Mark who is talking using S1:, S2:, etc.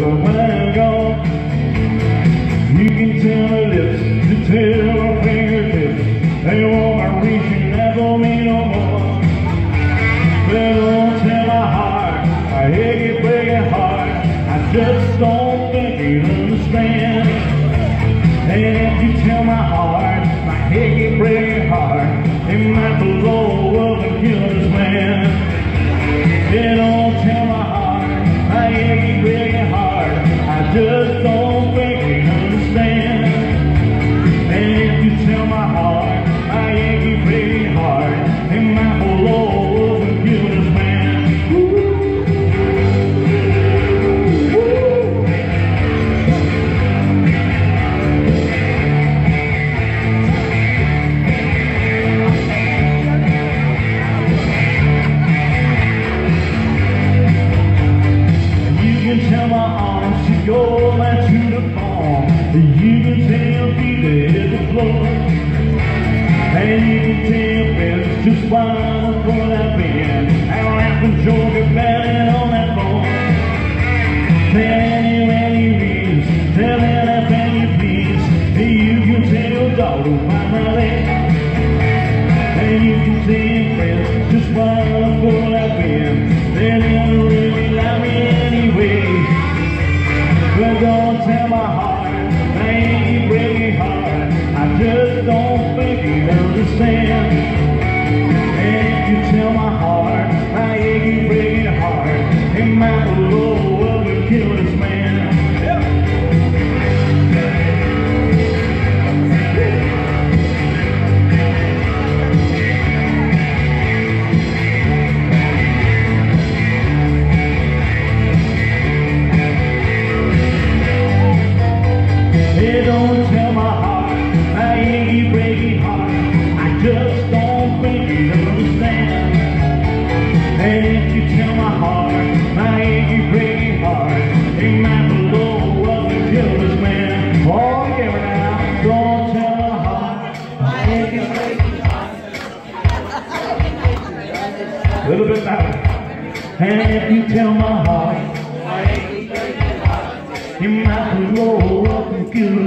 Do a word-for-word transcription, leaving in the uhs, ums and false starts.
S1: but when I'm gone, you can tell my lips to tell my fingertips they won't be reaching out for me no more. But don't tell my heart, I hate it, break it hard. I just don't think you'd understand. And if you tell my heart, my head get break hard, it might blow up and kill this man. Yeah, don't tell my heart, my head get break hard. I just don't think you'd understand. And if you tell my heart, my head get break hard, it might blow up and kill this man. Ooh. Tell my arms to go back to the farm. You can tell your feet to hit the floor. And you can tell your friends just why I'm for that band. And laugh and joke about it on that phone. Tell any reasons, tell anything you please. You can tell your dog to find my leg. And you can tell your friends just why I'm for that band. They don't really like me anyway. But don't tell my heart, I ain't breaking hard. I just don't think you understand. And if you tell my heart, I ain't breaking hard, it might blow up and kill this man. Hey, don't tell my heart, I ain't breaking heart. I just don't think you understand. And if you tell my heart, I ain't breaking heart, it might blow up and kill this man. Oh, yeah, now, don't tell my heart, I ain't breaking heart. A little bit louder. And if you tell my heart, I ain't breaking heart, it might blow up and kill